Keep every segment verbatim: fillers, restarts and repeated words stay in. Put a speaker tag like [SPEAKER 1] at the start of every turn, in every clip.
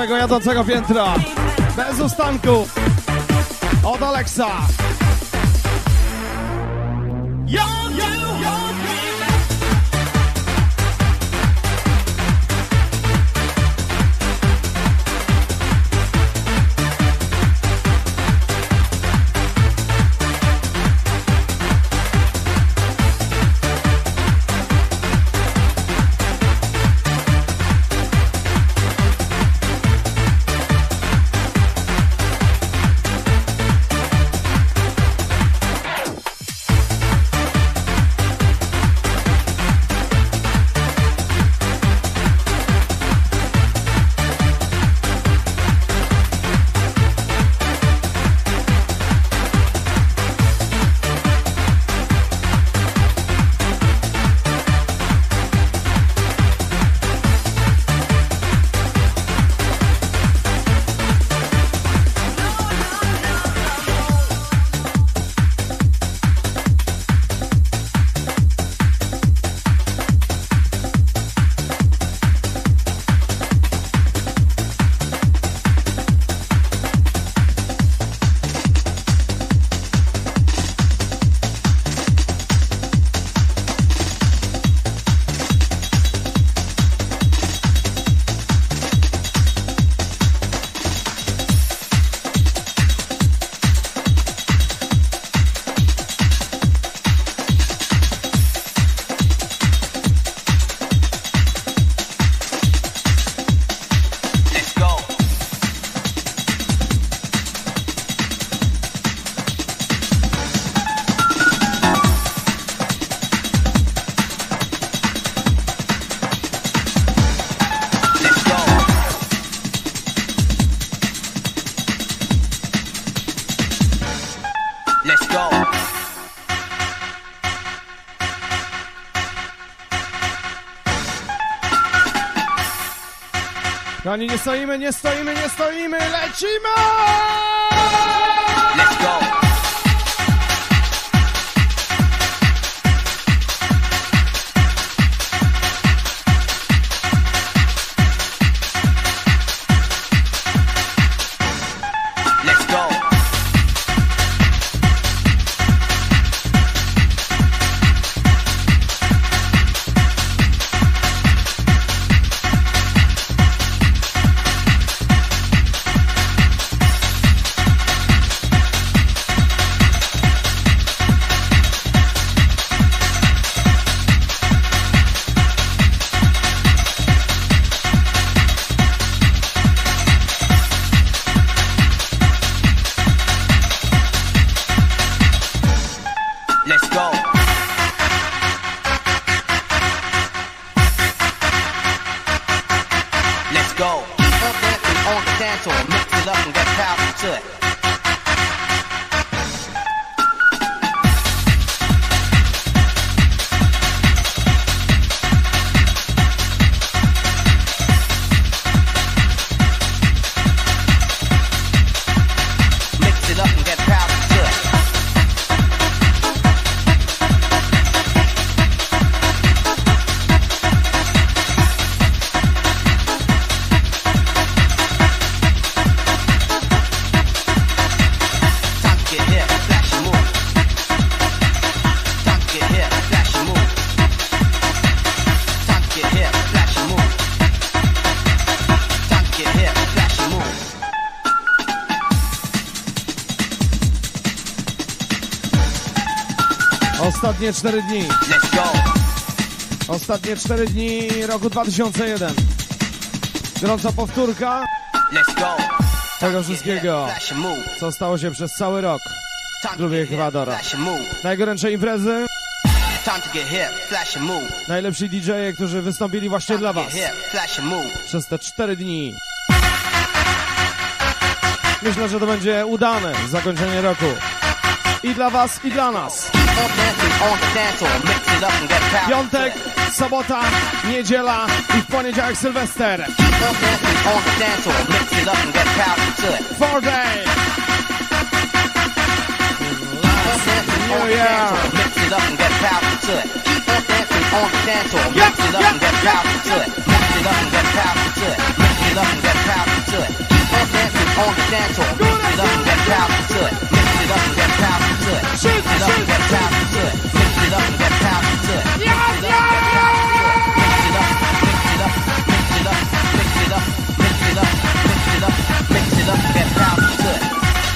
[SPEAKER 1] całego jadącego piętra. Bez ustanku. Od Alexa. Yo, yo, yo. Kochani, nie stoimy, nie stoimy, nie stoimy, lecimy! Let's go! Ostatnie cztery dni. Let's go. Ostatnie cztery dni roku dwa tysiące jeden. Gorąca powtórka. Let's go. Tego wszystkiego, co stało się przez cały rok w klubie Ekwadora. Najgorętsze imprezy. Najlepsi D J e, którzy wystąpili właśnie dla was przez te cztery dni. Myślę, że to będzie udane zakończenie roku. I dla was, i dla nas. Piątek, sobota, niedziela i w poniedziałek Sylwester. Four day. New Year. Yep, yep, yep.
[SPEAKER 2] up and get powerful to it. Mix it up and get powerful to it. Keep on dancing on the dance floor. Mix it up and get powerful to it. Mix it up and get powerful to it. Mix it up and get powerful to it. Mix it up and get powerful to it. Mix it up and get powerful to it. Mix it up, mix it up, mix it up, mix it up, mix it up, mix it up, mix it up and get powerful to it.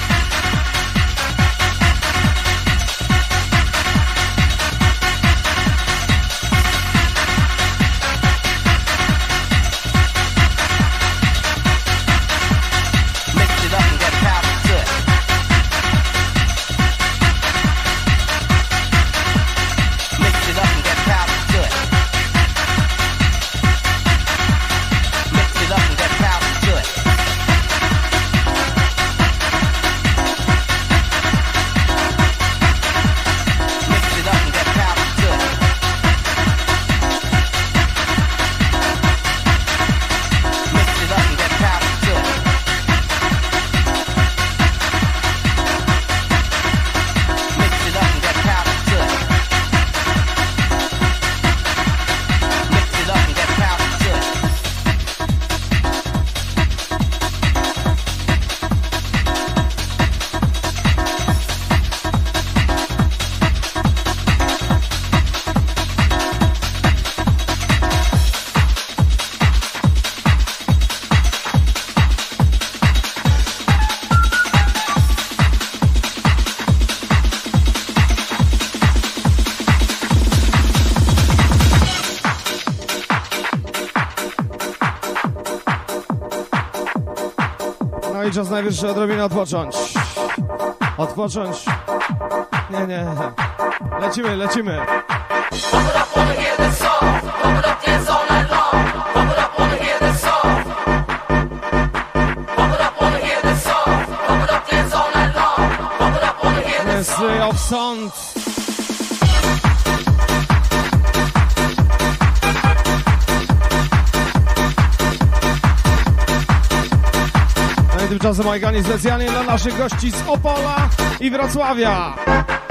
[SPEAKER 1] Czas najwyższy odrobinę odpocząć. Odpocząć. Nie, nie. Lecimy, lecimy. Mystery of Sound. Tymczasem Majgani specjalnie dla naszych gości z Opola i Wrocławia.